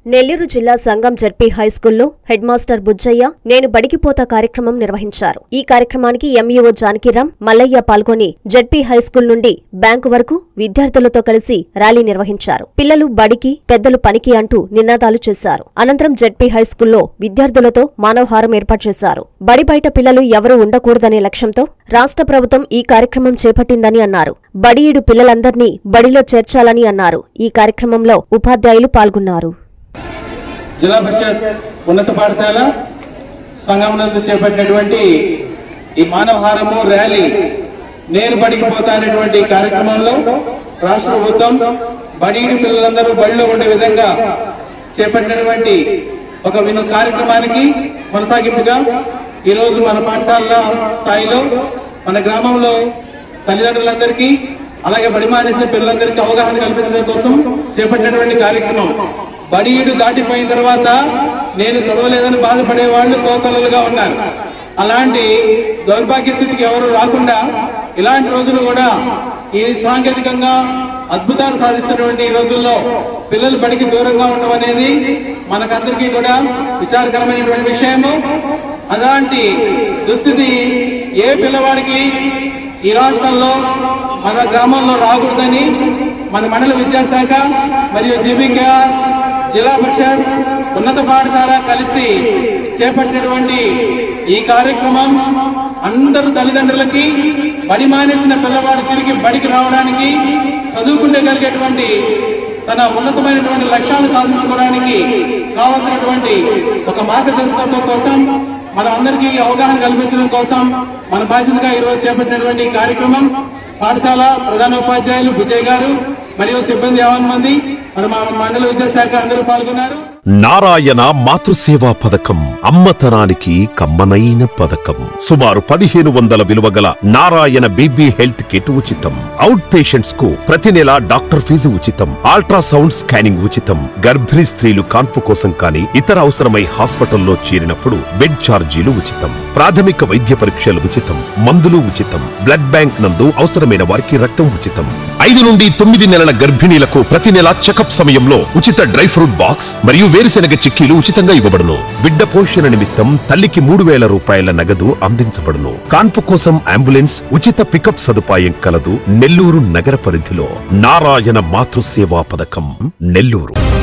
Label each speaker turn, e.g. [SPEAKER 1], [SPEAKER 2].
[SPEAKER 1] నెల్లూరు జిల్లా సంగం జడ్పీ హైస్కూల్లో head master Bujjaiah నేను బడికిపోతా కార్యక్రమం నిర్వహించారు. ఈ కార్యక్రమానికి ఎంఈఓ జానకిరాం, మల్లయ్య పాల్గొని జడ్పీ హైస్కూల్ నుండి బ్యాంకు వరకు విద్యార్థులతో కలిసి ర్యాలీ నిర్వహించారు. పిల్లలు బడికి, పెద్దలు పనికి అంటూ నినాదాలు చేశారు. అనంతరం జడ్పీ హైస్కూల్లో విద్యార్థులతో మానవహారం ఏర్పాటు చేశారు. బడి బయట పిల్లలు ఎవరూ ఉండకూడదనే లక్ష్యంతో రాష్ట్ర ప్రభుత్వం ఈ కార్యక్రమం చేపట్టిందని అన్నారు. బడిఈడు పిల్లలందర్నీ బడిలో చేర్చాలని అన్నారు. ఈ కార్యక్రమంలో ఉపాధ్యాయులు పాల్గొన్నారు.
[SPEAKER 2] జిల్లా పరిషత్ ఉన్నత పాఠశాల సంఘం నందు చేపట్టినటువంటి ఈ మానవహారము ర్యాలీ నేను బడికి పోతా అనేటువంటి కార్యక్రమంలో రాష్ట్ర ప్రభుత్వం బడిని పిల్లలందరూ బడిలో ఉండే విధంగా చేపట్టినటువంటి ఒక విను కార్యక్రమానికి కొనసాగింపుగా ఈరోజు మన పాఠశాల స్థాయిలో మన గ్రామంలో తల్లిదండ్రులందరికీ అలాగే బడి మానేసిన పిల్లలందరికీ అవగాహన కల్పించడం కోసం చేపట్టినటువంటి కార్యక్రమం. బడియుడు దాటిపోయిన తర్వాత నేను చదవలేదని బాధపడే వాళ్ళు కోకొల్లలుగా ఉన్నారు. అలాంటి దౌర్భాగ్య స్థితికి ఎవరు రాకుండా ఇలాంటి రోజులు కూడా ఈ సాంకేతికంగా అద్భుతాలు సాధిస్తున్నటువంటి ఈ రోజుల్లో పిల్లలు బడికి దూరంగా ఉండడం అనేది మనకందరికీ కూడా విచారకరమైనటువంటి విషయము. అలాంటి దుస్థితి ఏ పిల్లవాడికి ఈ రాష్ట్రంలో మన గ్రామంలో రాకూడదని మన మండల విద్యాశాఖ మరియు జీబీకేఆర్ జిల్లా పరిషత్ ఉన్నత పాఠశాల కలిసి చేపట్టినటువంటి ఈ కార్యక్రమం అందరు తల్లిదండ్రులకి బడి మానేసిన పిల్లవాడు తిరిగి బడికి రావడానికి, చదువుకునేగలిగేటువంటి తన ఉన్నతమైనటువంటి లక్ష్యాలను సాధించుకోవడానికి కావాల్సినటువంటి ఒక మార్గదర్శకత్వం కోసం మన అందరికీ అవగాహన కల్పించడం కోసం మన బాధ్యతగా ఈరోజు చేపట్టినటువంటి కార్యక్రమం పాఠశాల ప్రధాన ఉపాధ్యాయులు విజయ్ గారు మరియు సిబ్బంది 50 మంది మన మండల విద్యాశాఖ అందరూ పాల్గొన్నారు.
[SPEAKER 3] నారాయణ మాతృసేవా పథకం అమ్మతనానికి కమ్మనైన పథకం. సుమారు 1500 విలువ గల నారాయణ బేబీ హెల్త్ కిట్ ఉచితం. అవుట్ పేషెంట్స్ కు ప్రతి నెల డాక్టర్ ఫీజు ఉచితం. అల్ట్రాసౌండ్ స్కానింగ్ ఉచితం. గర్భిణీ స్త్రీలు కాన్పు కోసం కానీ ఇతర అవసరమై హాస్పిటల్లో చేరినప్పుడు బెడ్ ఛార్జీలు ఉచితం. ప్రాథమిక వైద్య పరీక్షలు ఉచితం. మందులు ఉచితం. బ్లడ్ బ్యాంక్ నందు అవసరమైన వారికి రక్తం ఉచితం. 5 నుండి 9 నెలల గర్భిణీలకు ప్రతి నెల చెకప్ సమయంలో ఉచిత డ్రై ఫ్రూట్ బాక్స్ మరియు వేరుశెనగ చిక్కీలు ఉచితంగా ఇవ్వబడును. బిడ్డ పోషణ నిమిత్తం తల్లికి 3000 రూపాయల నగదు అందించబడును. కాన్పు కోసం అంబులెన్స్ ఉచిత పికప్ సదుపాయం కలదు. నెల్లూరు నగర పరిధిలో నారాయణ మాతృసేవా పథకం నెల్లూరు.